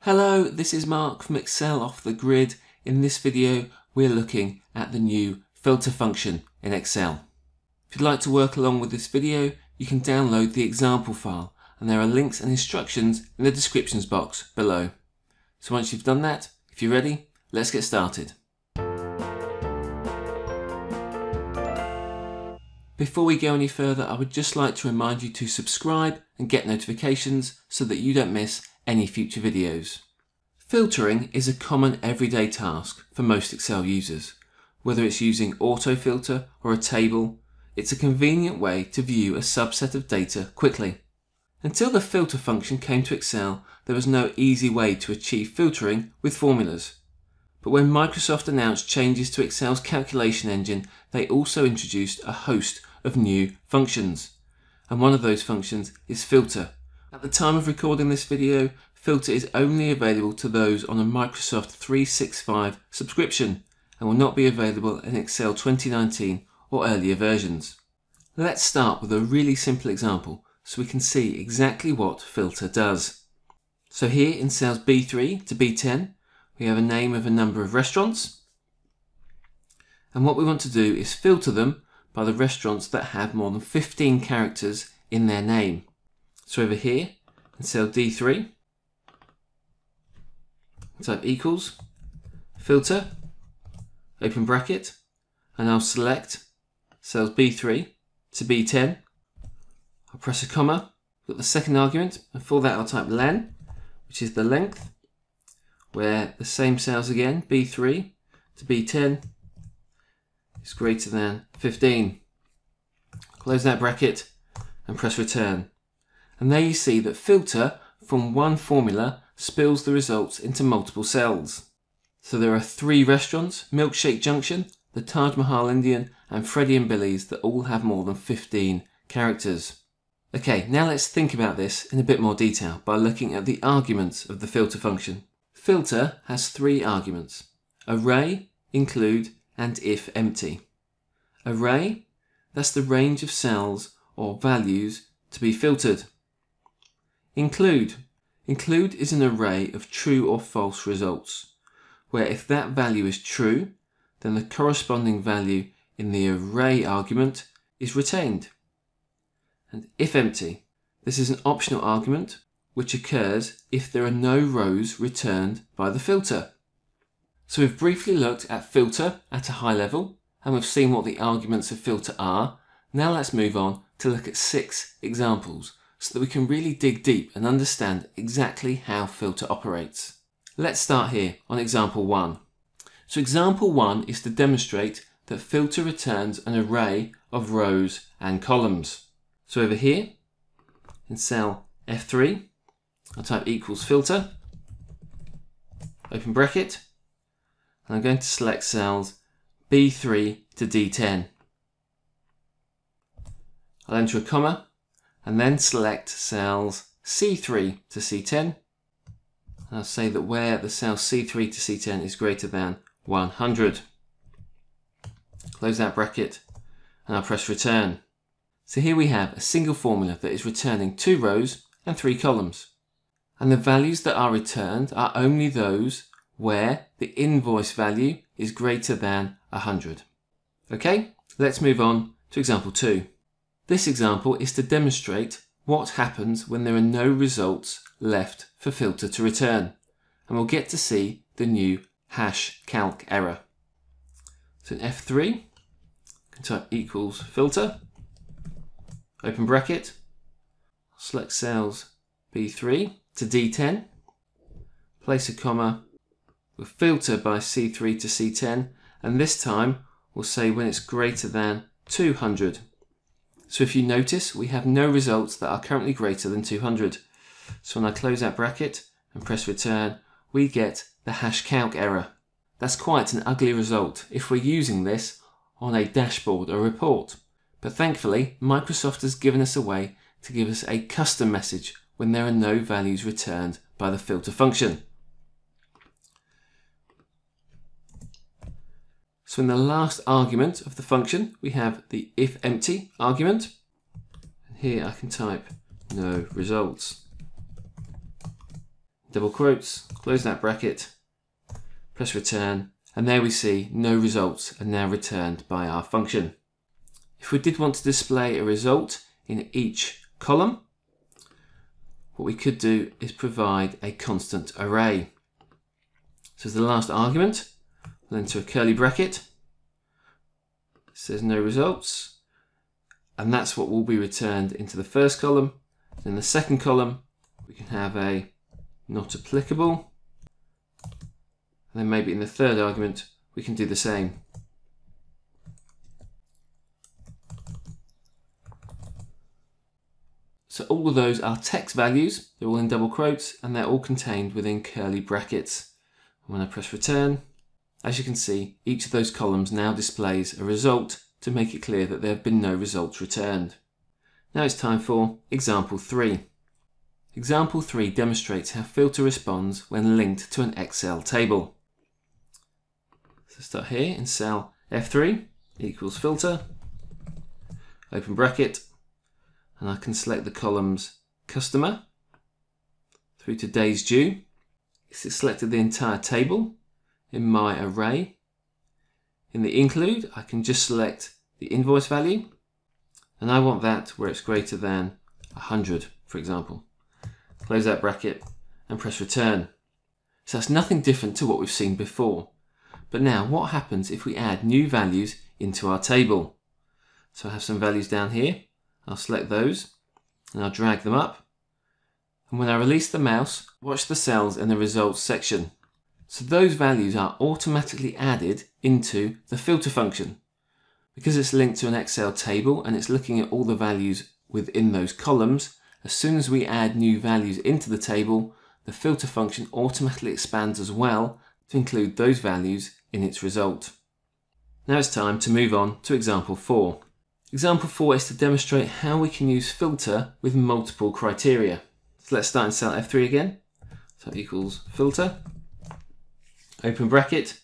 Hello, this is Mark from Excel Off the Grid. In this video, we're looking at the new filter function in Excel. If you'd like to work along with this video, you can download the example file, and there are links and instructions in the descriptions box below. So once you've done that, if you're ready, let's get started. Before we go any further, I would just like to remind you to subscribe and get notifications so that you don't miss any future videos. Filtering is a common everyday task for most Excel users. Whether it's using AutoFilter or a table, it's a convenient way to view a subset of data quickly. Until the filter function came to Excel, there was no easy way to achieve filtering with formulas. But when Microsoft announced changes to Excel's calculation engine, they also introduced a host of new functions. And one of those functions is filter. At the time of recording this video, filter is only available to those on a Microsoft 365 subscription and will not be available in Excel 2019 or earlier versions. Let's start with a really simple example so we can see exactly what filter does. So here in cells B3 to B10, we have a name of a number of restaurants, and what we want to do is filter them by the restaurants that have more than 15 characters in their name. So over here in cell D3, type equals, filter, open bracket, and I'll select cells B3 to B10. I'll press a comma, got the second argument, and for that I'll type len, which is the length, where the same cells again, B3 to B10, is greater than 15. Close that bracket and press return. And there you see that filter from one formula spills the results into multiple cells. So there are 3 restaurants, Milkshake Junction, the Taj Mahal Indian, and Freddie and Billy's, that all have more than 15 characters. Okay, now let's think about this in a bit more detail by looking at the arguments of the filter function. Filter has 3 arguments: array, include, and if empty. Array, that's the range of cells or values to be filtered. Include is an array of true or false results, where if that value is true, then the corresponding value in the array argument is retained. And if empty, this is an optional argument which occurs if there are no rows returned by the filter. So we've briefly looked at filter at a high level, and we've seen what the arguments of filter are. Now let's move on to look at 6 examples so that we can really dig deep and understand exactly how filter operates. Let's start here on example 1. So example 1 is to demonstrate that filter returns an array of rows and columns. So over here in cell F3, I'll type equals filter, open bracket, and I'm going to select cells B3 to D10. I'll enter a comma and then select cells C3 to C10. And I'll say that where the cell C3 to C10 is greater than 100. Close that bracket and I'll press return. So here we have a single formula that is returning 2 rows and 3 columns. And the values that are returned are only those where the invoice value is greater than 100. Okay, let's move on to example 2. This example is to demonstrate what happens when there are no results left for filter to return, and we'll get to see the new hash calc error. So in F3, you can type equals filter, open bracket, select cells B3 to D10, place a comma, we'll filter by C3 to C10, and this time we'll say when it's greater than 200. So if you notice, we have no results that are currently greater than 200. So when I close that bracket and press return, we get the hash calc error. That's quite an ugly result if we're using this on a dashboard or report. But thankfully, Microsoft has given us a way to give us a custom message when there are no values returned by the filter function. So in the last argument of the function, we have the if empty argument. And here I can type no results. double quotes, close that bracket, press return, and there we see no results are now returned by our function. If we did want to display a result in each column, what we could do is provide a constant array. So as the last argument, we'll enter a curly bracket. It says no results, and that's what will be returned into the first column. In the second column, we can have a not applicable, and then maybe in the third argument, we can do the same. So all of those are text values, they're all in double quotes, and they're all contained within curly brackets. When I press return, as you can see, each of those columns now displays a result to make it clear that there have been no results returned. Now it's time for example 3. Example 3 demonstrates how filter responds when linked to an Excel table. So start here in cell F3 equals filter, open bracket, and I can select the columns customer through to days due. It's selected the entire table in my array. In the include, I can just select the invoice value, and I want that where it's greater than 100, for example. Close that bracket and press return. So that's nothing different to what we've seen before. But now what happens if we add new values into our table? So I have some values down here. I'll select those and I'll drag them up. And when I release the mouse, watch the cells in the results section. So those values are automatically added into the filter function. Because it's linked to an Excel table and it's looking at all the values within those columns, as soon as we add new values into the table, the filter function automatically expands as well to include those values in its result. Now it's time to move on to example 4. Example 4 is to demonstrate how we can use filter with multiple criteria. So let's start in cell F3 again. So equals filter, open bracket.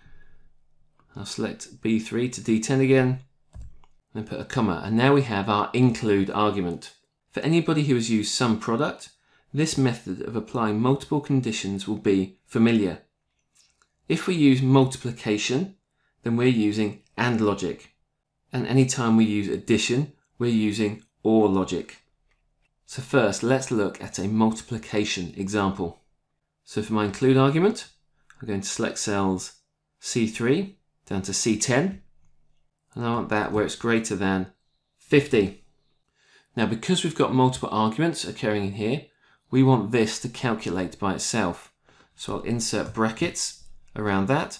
I'll select B3 to D10 again, and put a comma. And now we have our include argument. For anybody who has used some product, this method of applying multiple conditions will be familiar. If we use multiplication, then we're using AND logic. And anytime we use addition, we're using OR logic. So first, let's look at a multiplication example. So for my include argument, I'm going to select cells C3 down to C10, and I want that where it's greater than 50. Now, because we've got multiple arguments occurring in here, we want this to calculate by itself. So I'll insert brackets around that.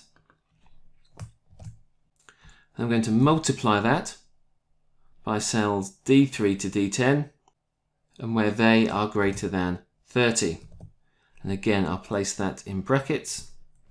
I'm going to multiply that by cells D3 to D10, and where they are greater than 30. And again, I'll place that in brackets,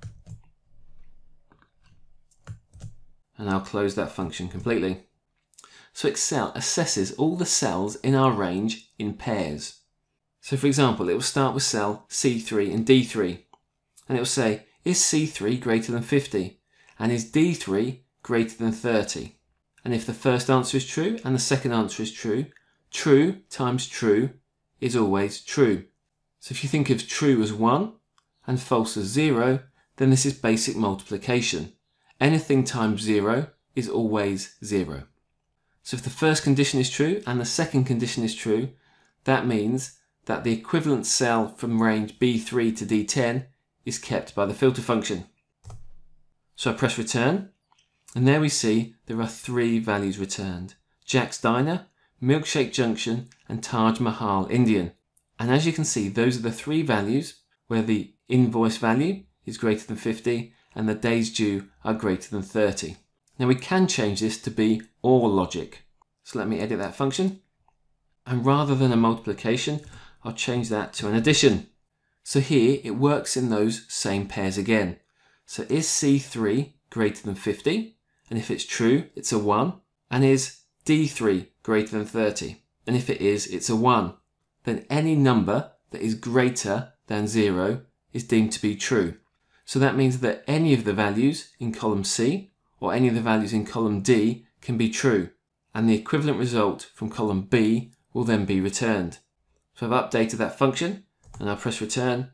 and I'll close that function completely. So Excel assesses all the cells in our range in pairs. So for example, it will start with cell C3 and D3, and it will say, is C3 greater than 50? And is D3 greater than 30? And if the first answer is true and the second answer is true, true times true is always true. So if you think of true as 1 and false as 0, then this is basic multiplication. Anything times 0 is always 0. So if the first condition is true and the second condition is true, that means that the equivalent cell from range B3 to D10 is kept by the filter function. So I press return, and there we see there are 3 values returned: Jack's Diner, Milkshake Junction, and Taj Mahal Indian. And as you can see, those are the 3 values where the invoice value is greater than 50 and the days due are greater than 30. Now we can change this to be OR logic. So let me edit that function. And rather than a multiplication, I'll change that to an addition. So here it works in those same pairs again. So is C3 greater than 50? And if it's true, it's a 1. And is D3 greater than 30? And if it is, it's a 1. Then any number that is greater than 0 is deemed to be true. So that means that any of the values in column C or any of the values in column D can be true, and the equivalent result from column B will then be returned. So I've updated that function, and I'll press return,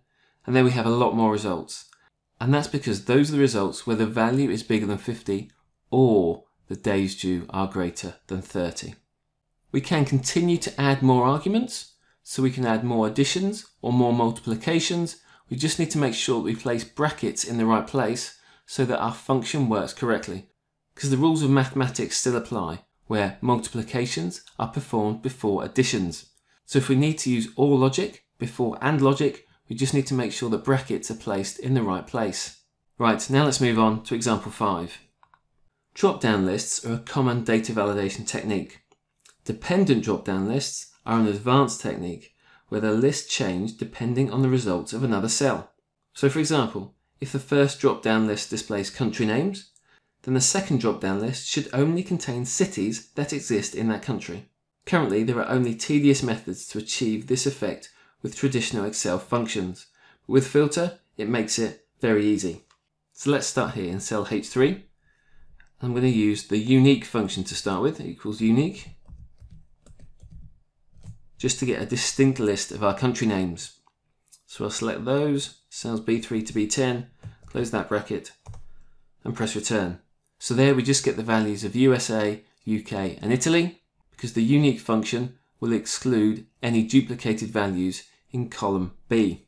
and then we have a lot more results. And that's because those are the results where the value is bigger than 50 or the days due are greater than 30. We can continue to add more arguments, so we can add more additions or more multiplications. We just need to make sure that we place brackets in the right place so that our function works correctly, because the rules of mathematics still apply, where multiplications are performed before additions. So if we need to use OR logic before AND logic, we just need to make sure that brackets are placed in the right place. Right, now let's move on to example 5. Drop-down lists are a common data validation technique. Dependent drop-down lists are an advanced technique where the list changes depending on the results of another cell. So for example, if the first drop-down list displays country names, then the second drop-down list should only contain cities that exist in that country. Currently, there are only tedious methods to achieve this effect with traditional Excel functions. But with Filter, it makes it very easy. So let's start here in cell H3. I'm going to use the unique function to start with, equals unique, just to get a distinct list of our country names. So I'll select those, cells B3 to B10, close that bracket, and press return. So there we just get the values of USA, UK, and Italy, because the unique function will exclude any duplicated values in column B.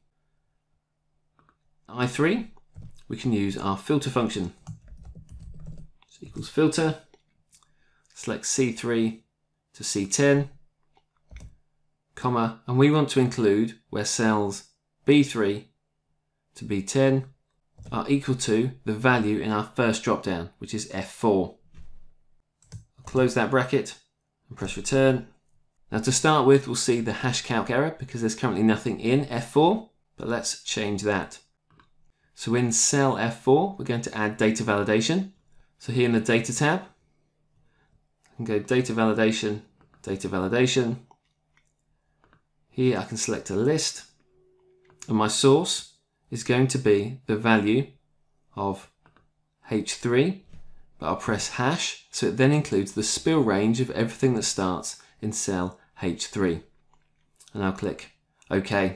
I3, we can use our filter function. So equals filter, select C3 to C10, comma, and we want to include where cells B3 to B10 are equal to the value in our first drop down, which is F4. I'll close that bracket and press return. Now to start with, we'll see the hash calc error because there's currently nothing in F4, but let's change that. So in cell F4, we're going to add data validation. So here in the data tab, I can go data validation, data validation. Here I can select a list, and my source is going to be the value of H3, but I'll press hash, so it then includes the spill range of everything that starts in cell H3. And I'll click OK.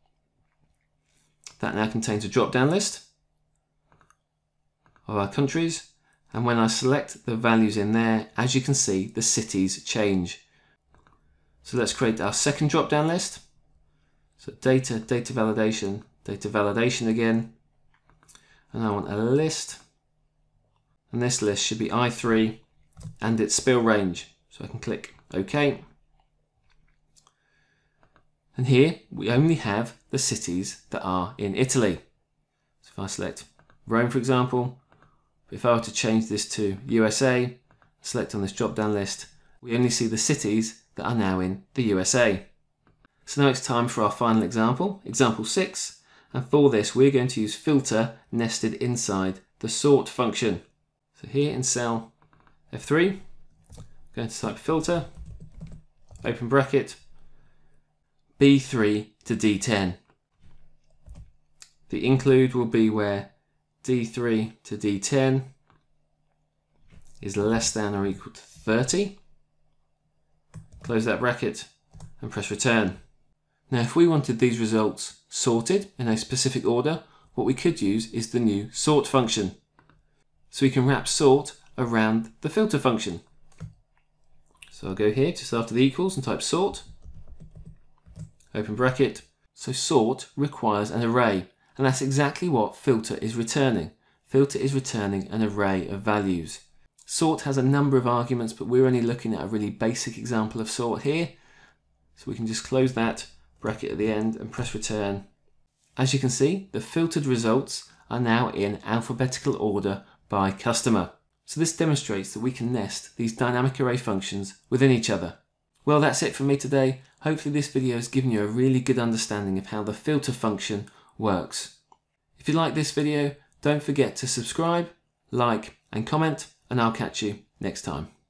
That now contains a drop-down list of our countries, and when I select the values in there, as you can see, the cities change. So let's create our second drop-down list. So data, data validation again. And I want a list. And this list should be I3 and its spill range. So I can click OK. And here we only have the cities that are in Italy. So if I select Rome, for example, if I were to change this to USA, select on this drop-down list, we only see the cities that are now in the USA. So now it's time for our final example, example 6, and for this we're going to use filter nested inside the sort function. So here in cell F3, I'm going to type filter, open bracket, B3 to D10. The include will be where D3 to D10 is less than or equal to 30. Close that bracket and press return. Now if we wanted these results sorted in a specific order, what we could use is the new sort function. So we can wrap sort around the filter function. So I'll go here just after the equals and type sort, open bracket. So sort requires an array, and that's exactly what filter is returning. Filter is returning an array of values. Sort has a number of arguments, but we're only looking at a really basic example of sort here. So we can just close that bracket at the end and press return. As you can see, the filtered results are now in alphabetical order by customer. So this demonstrates that we can nest these dynamic array functions within each other. Well, that's it from me today. Hopefully this video has given you a really good understanding of how the filter function works. If you like this video, don't forget to subscribe, like and comment, and I'll catch you next time.